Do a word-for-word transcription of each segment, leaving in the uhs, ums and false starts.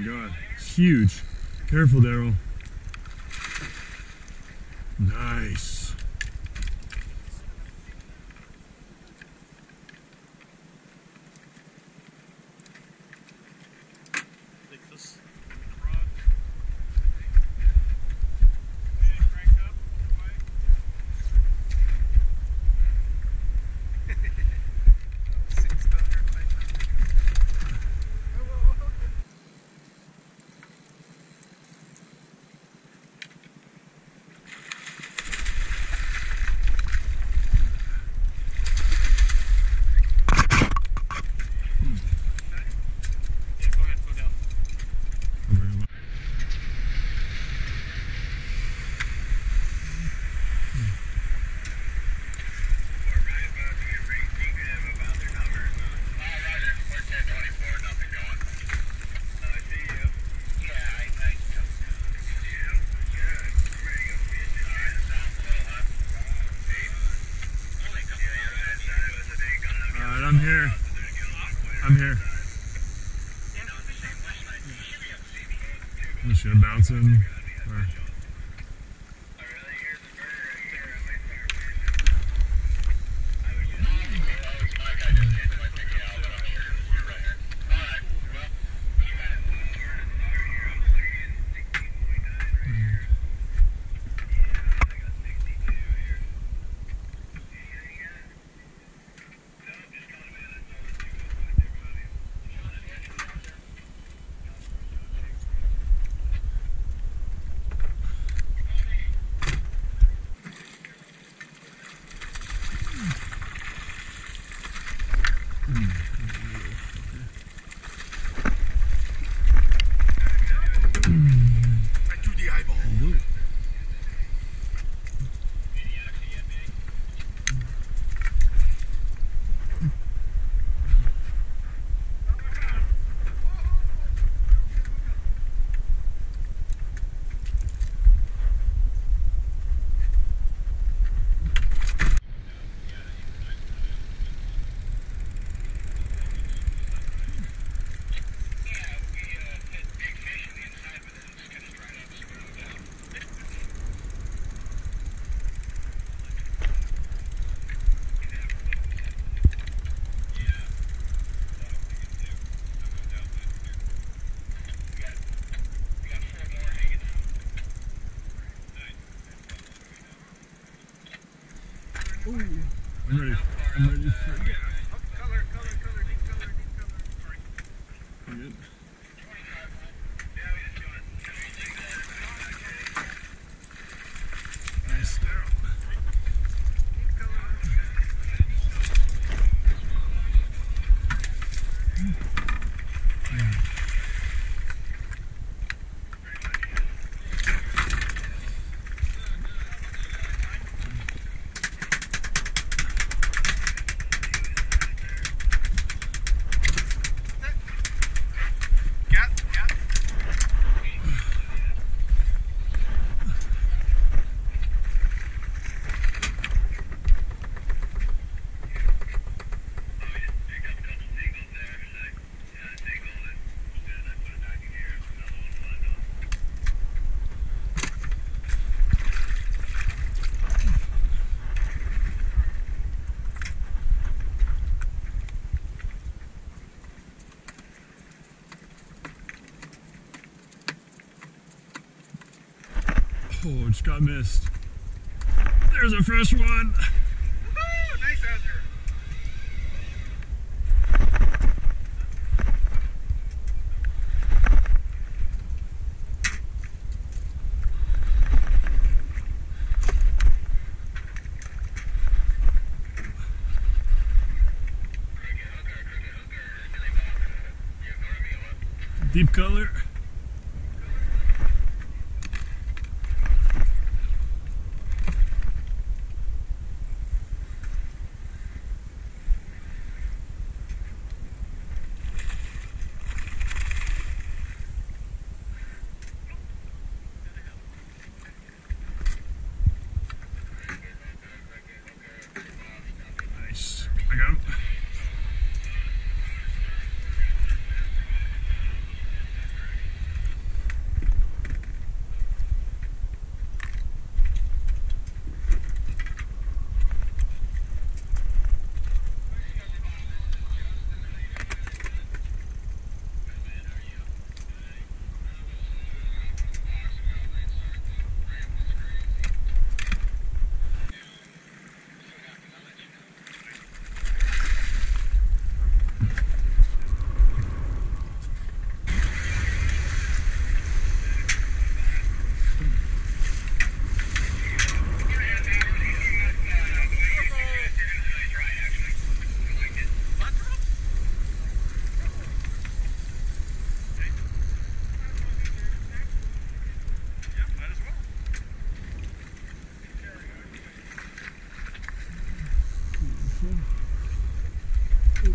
god, it's huge. Careful, Daryl. Nice. I'm here. I'm here. I'm just gonna bounce him. Or... Ooh, I'm ready. I'm ready for it. Color, color, color, deep color, deep color. I'm good. Nice, Daryl. Deep color. Oh, just got missed. There's a fresh one. Woo-hoo! Nice out there. Deep color. Nice. I got him.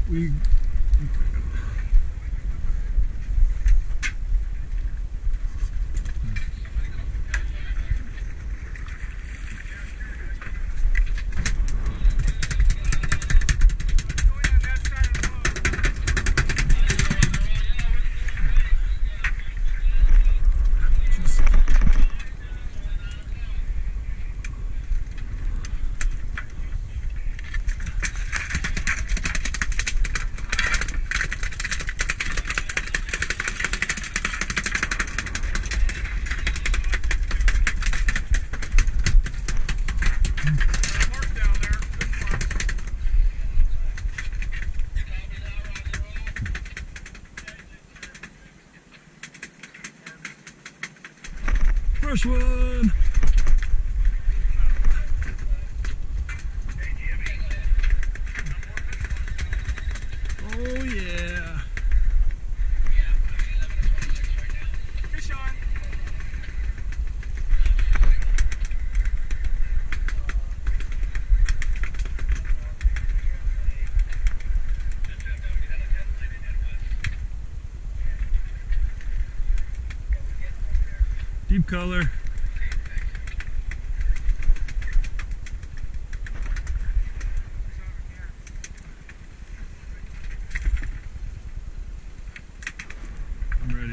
We first one. Oh yeah. Fish on. Deep color. I'm ready.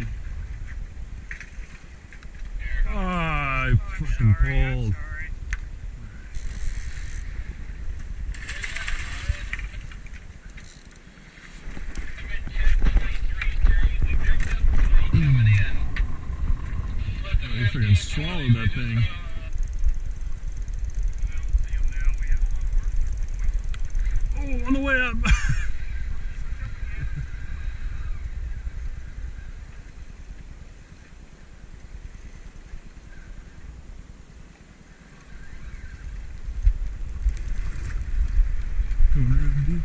Ah, I fucking pulled. Oh, you freaking swallowed that thing. Oh, on the way up. Going around deep.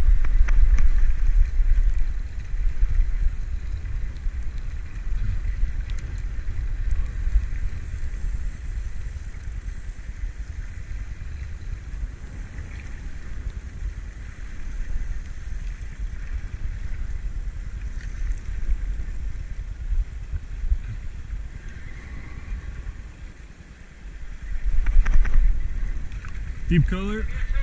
Deep color.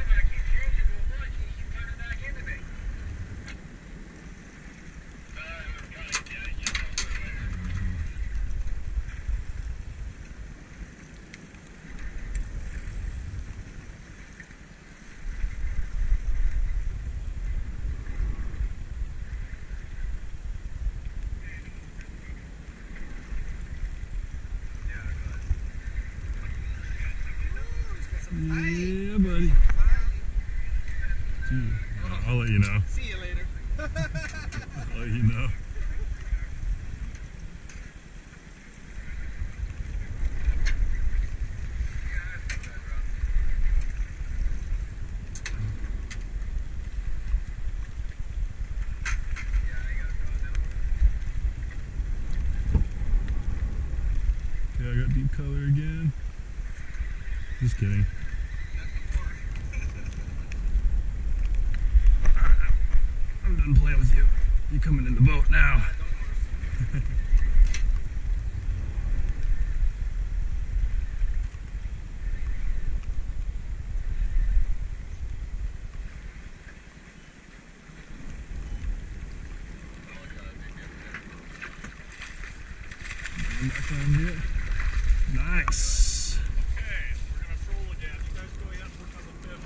Yeah, buddy. Gee, I'll let you know. See you later. I'll let you know. Okay, I got deep color again. Just kidding. I'm done playing with you. You're coming in the boat now. I'm back on here. Nice. Okay, we're gonna troll again. You guys go ahead and work on the fifth.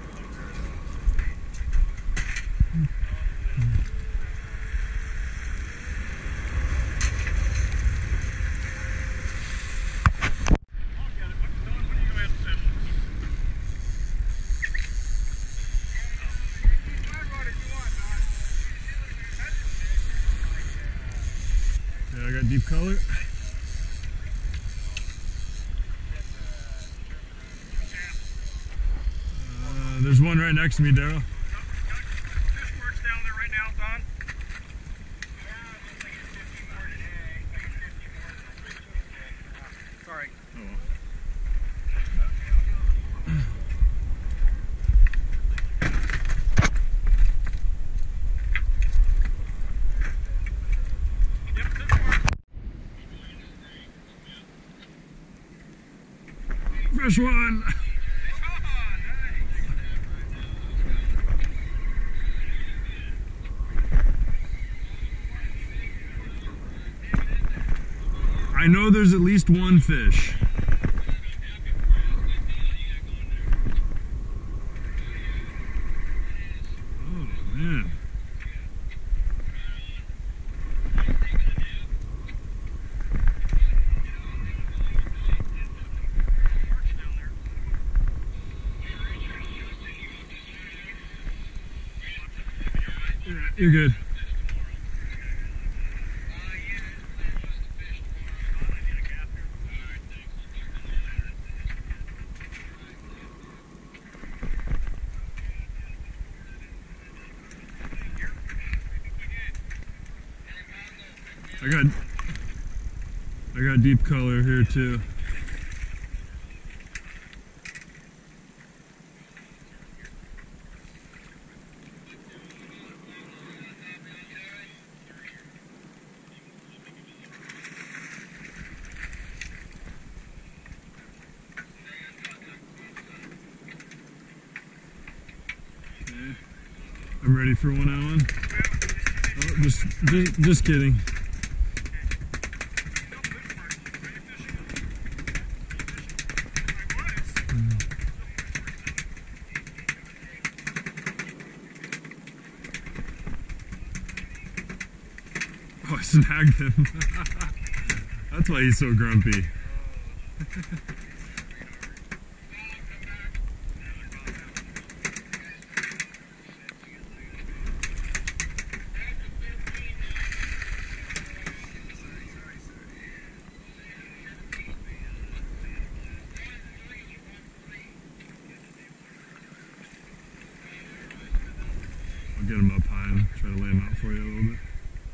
Yeah, I got deep color. Uh, there's one right next to me, Daryl. Fish works down there right now, Don. Sorry. Oh. Fresh one. I know there's at least one fish. Oh man. Yeah, you're good. I got I got deep color here too. Okay. I'm ready for one, Alan. Oh, just, just, just kidding. Oh, I snagged him. That's why he's so grumpy. I'll get him up high and try to lay him out for you a little bit.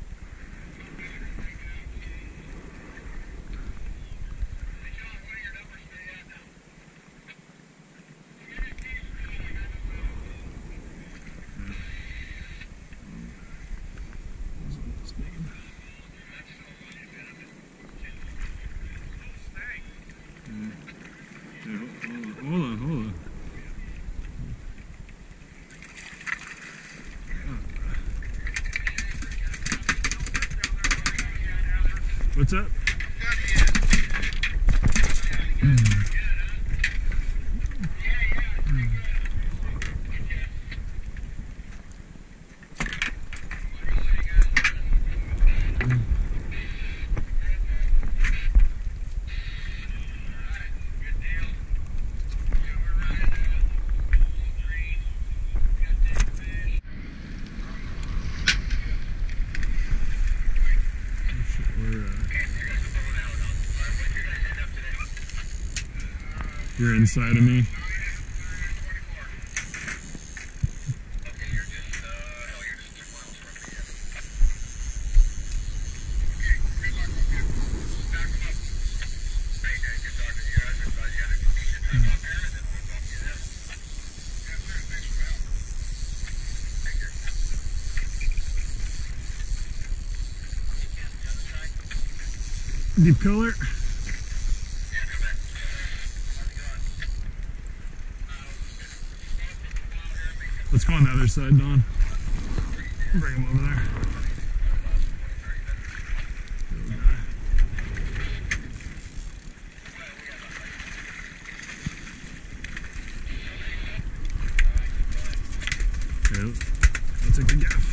Hold on, hold on. What's up? You're inside of me. Deep color. Let's go on the other side, Don. Bring him over there. Okay, I'll take the gaff.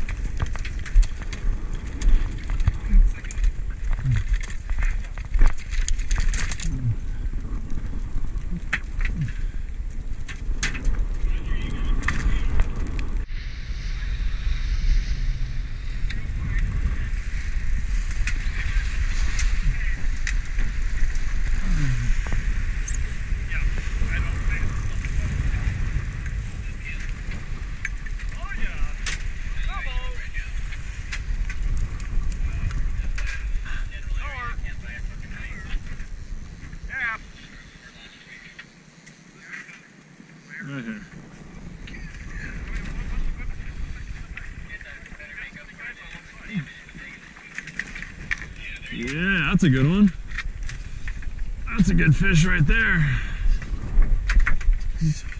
Right here. Yeah, that's a good one. That's a good fish right there. He's